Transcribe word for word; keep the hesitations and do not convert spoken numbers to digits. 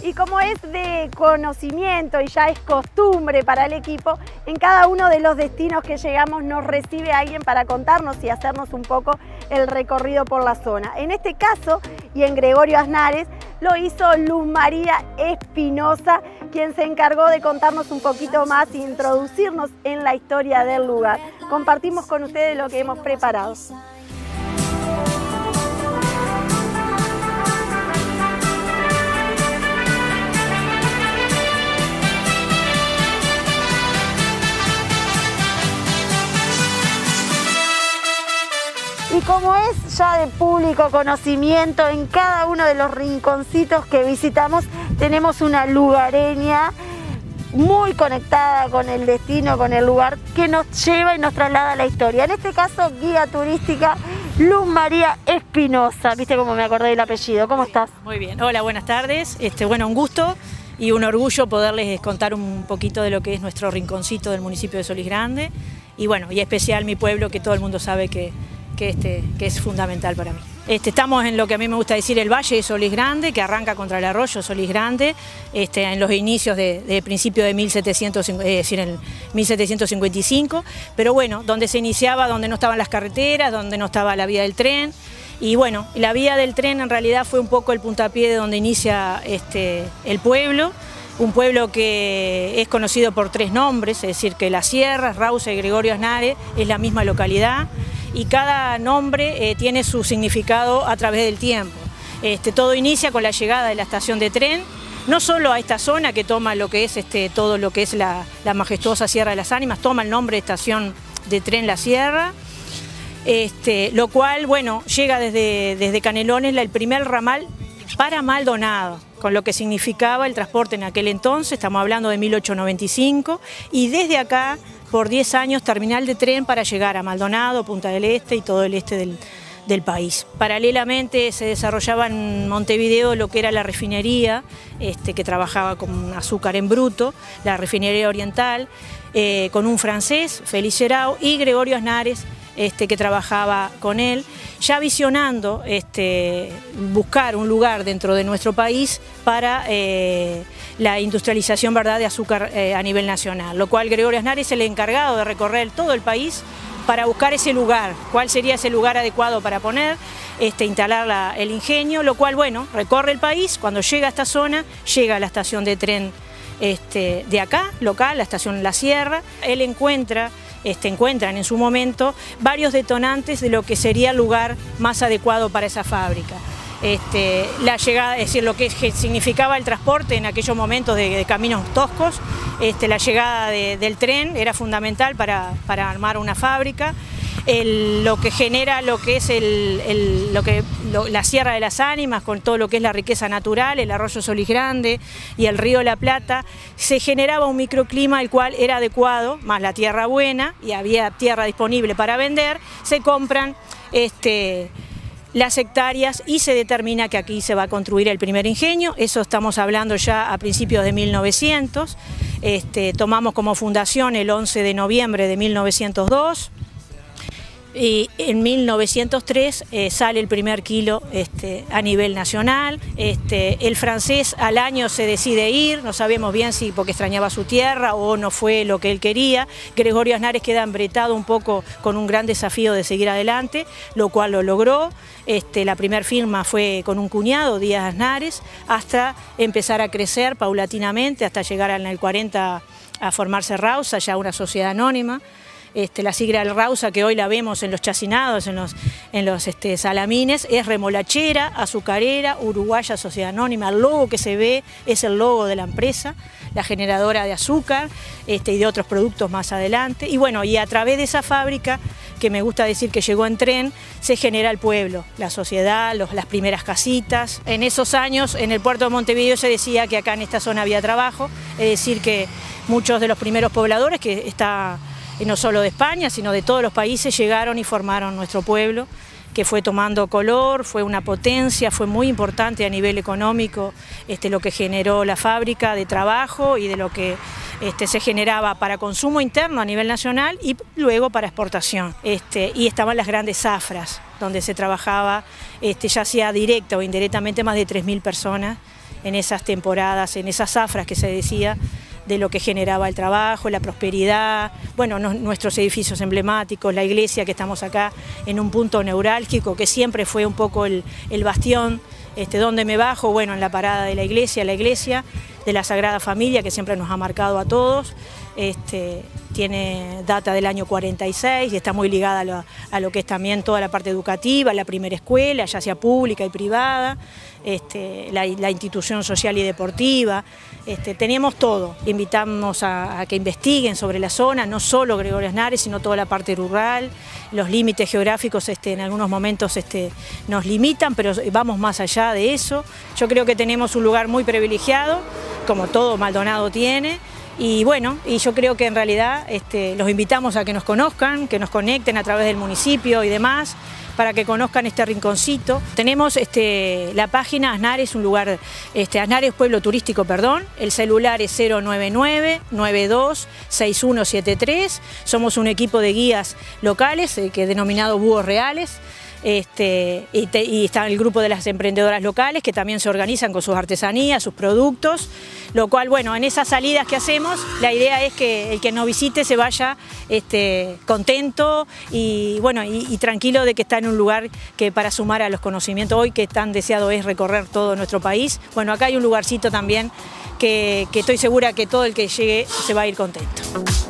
Y como es de conocimiento y ya es costumbre para el equipo, en cada uno de los destinos que llegamos nos recibe alguien para contarnos y hacernos un poco el recorrido por la zona. En este caso, y en Gregorio Aznares, lo hizo Luz María Espinosa, quien se encargó de contarnos un poquito más e introducirnos en la historia del lugar. Compartimos con ustedes lo que hemos preparado. Y como es ya de público conocimiento, en cada uno de los rinconcitos que visitamos tenemos una lugareña muy conectada con el destino, con el lugar, que nos lleva y nos traslada a la historia. En este caso, guía turística Luz María Espinosa. ¿Viste cómo me acordé del apellido? ¿Cómo estás? Muy bien. Hola, buenas tardes. Este, bueno, un gusto y un orgullo poderles contar un poquito de lo que es nuestro rinconcito del municipio de Solís Grande. Y bueno, y especial mi pueblo, que todo el mundo sabe que Que, este, que es fundamental para mí. Este, estamos en lo que a mí me gusta decir el Valle de Solís Grande, que arranca contra el arroyo Solís Grande, este, en los inicios de, de principio de mil setecientos, es decir, en mil setecientos cincuenta y cinco, pero bueno, donde se iniciaba, donde no estaban las carreteras, donde no estaba la vía del tren, y bueno, la vía del tren en realidad fue un poco el puntapié de donde inicia este, el pueblo, un pueblo que es conocido por tres nombres, es decir, que Las Sierras, Rausa y Gregorio Aznares es la misma localidad, y cada nombre eh, tiene su significado a través del tiempo. Este, todo inicia con la llegada de la estación de tren, no solo a esta zona que toma lo que es este, todo lo que es la, la majestuosa Sierra de las Ánimas, toma el nombre de estación de tren La Sierra, este, lo cual, bueno, llega desde, desde Canelones el primer ramal para Maldonado, con lo que significaba el transporte en aquel entonces, estamos hablando de mil ochocientos noventa y cinco, y desde acá, por diez años, terminal de tren para llegar a Maldonado, Punta del Este y todo el este del, del país. Paralelamente se desarrollaba en Montevideo lo que era la refinería, este, que trabajaba con azúcar en bruto, la refinería oriental, eh, con un francés, Félix Gerau, y Gregorio Aznares, Este, que trabajaba con él, ya visionando este, buscar un lugar dentro de nuestro país para eh, la industrialización, ¿verdad?, de azúcar eh, a nivel nacional, lo cual Gregorio Aznares es el encargado de recorrer todo el país para buscar ese lugar, cuál sería ese lugar adecuado para poner, este, instalar la, el ingenio, lo cual, bueno, recorre el país, cuando llega a esta zona, llega a la estación de tren este, de acá, local, la estación La Sierra, él encuentra Este, encuentran en su momento varios detonantes de lo que sería el lugar más adecuado para esa fábrica. Este, la llegada, es decir, lo que significaba el transporte en aquellos momentos de, de caminos toscos, este, la llegada de, del tren era fundamental para, para armar una fábrica. El, lo que genera lo que es el, el, lo que, lo, la Sierra de las Ánimas, con todo lo que es la riqueza natural, el arroyo Solís Grande y el río La Plata, se generaba un microclima el cual era adecuado, más la tierra buena, y había tierra disponible para vender, se compran este, las hectáreas y se determina que aquí se va a construir el primer ingenio. Eso estamos hablando ya a principios de mil novecientos, este, tomamos como fundación el once de noviembre de mil novecientos dos, y en mil novecientos tres eh, sale el primer kilo este, a nivel nacional. Este, el francés al año se decide ir, no sabemos bien si porque extrañaba su tierra o no fue lo que él quería. Gregorio Aznares queda embretado un poco con un gran desafío de seguir adelante, lo cual lo logró. Este, la primera firma fue con un cuñado, Díaz Aznares, hasta empezar a crecer paulatinamente, hasta llegar en el cuarenta a formarse Rausa, ya una sociedad anónima. Este, la sigla del Rausa, que hoy la vemos en los chacinados, en los, en los este, salamines, es remolachera, azucarera, uruguaya, sociedad anónima. El logo que se ve es el logo de la empresa, la generadora de azúcar este, y de otros productos más adelante. Y bueno, y a través de esa fábrica, que me gusta decir que llegó en tren, se genera el pueblo, la sociedad, los, las primeras casitas. En esos años, en el puerto de Montevideo se decía que acá en esta zona había trabajo, es decir que muchos de los primeros pobladores, que está no solo de España, sino de todos los países, llegaron y formaron nuestro pueblo, que fue tomando color, fue una potencia, fue muy importante a nivel económico este, lo que generó la fábrica de trabajo y de lo que este, se generaba para consumo interno a nivel nacional y luego para exportación. Este, y estaban las grandes zafras, donde se trabajaba este, ya sea directa o indirectamente más de tres mil personas en esas temporadas, en esas zafras que se decía, de lo que generaba el trabajo, la prosperidad, bueno, no, nuestros edificios emblemáticos, la iglesia, que estamos acá en un punto neurálgico, que siempre fue un poco el, el bastión, este, donde me bajo, bueno, en la parada de la iglesia, la iglesia de la Sagrada Familia, que siempre nos ha marcado a todos. Este, tiene data del año cuarenta y seis y está muy ligada a lo, a lo que es también toda la parte educativa, la primera escuela, ya sea pública y privada, este, la, la institución social y deportiva. Este, tenemos todo, invitamos a, a que investiguen sobre la zona, no solo Gregorio Aznares, sino toda la parte rural. Los límites geográficos este, en algunos momentos este, nos limitan, pero vamos más allá de eso. Yo creo que tenemos un lugar muy privilegiado, como todo Maldonado tiene. Y bueno, y yo creo que en realidad este, los invitamos a que nos conozcan, que nos conecten a través del municipio y demás, para que conozcan este rinconcito. Tenemos este, la página Aznares, un lugar, este, Aznares Pueblo Turístico, perdón, el celular es cero nueve nueve, nueve dos seis uno siete tres, somos un equipo de guías locales, eh, que es denominado Búhos Reales. Este, y, te, y está el grupo de las emprendedoras locales que también se organizan con sus artesanías, sus productos, lo cual, bueno, en esas salidas que hacemos, la idea es que el que nos visite se vaya este, contento y, bueno, y, y tranquilo de que está en un lugar que para sumar a los conocimientos hoy que tan deseado es recorrer todo nuestro país. Bueno, acá hay un lugarcito también que, que estoy segura que todo el que llegue se va a ir contento.